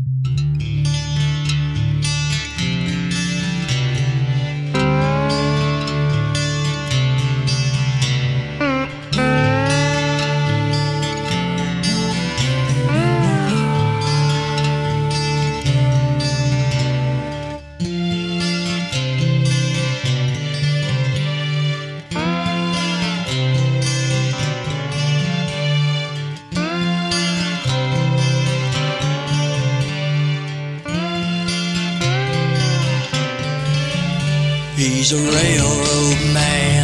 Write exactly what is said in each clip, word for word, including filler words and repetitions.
He's a railroad man,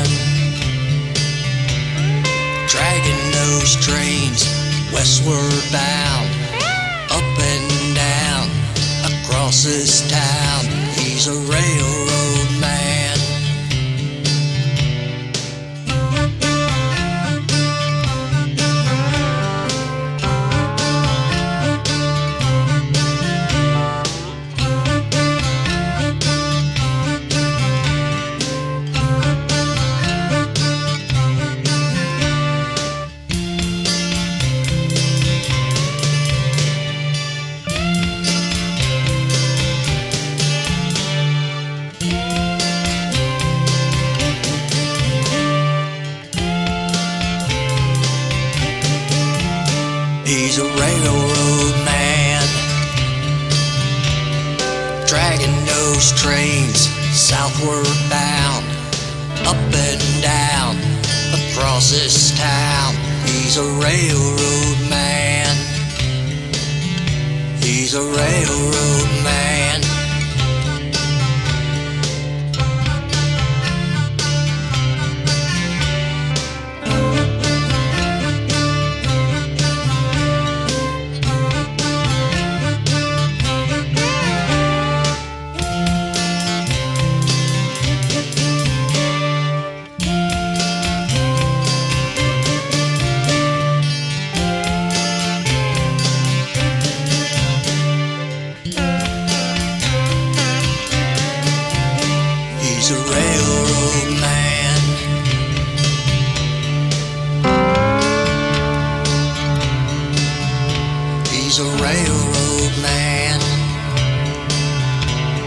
dragging those trains westward bound, up and down across this town. He's a railroad man. He's a railroad man, dragging those trains southward bound, up and down across this town. He's a railroad man. He's a railroad man. He's a railroad man. He's a railroad man.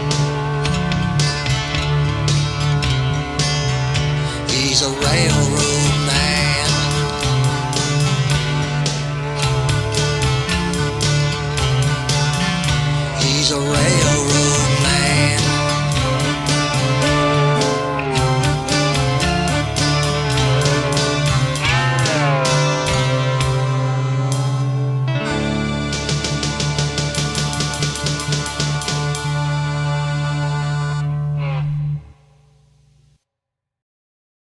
He's a railroad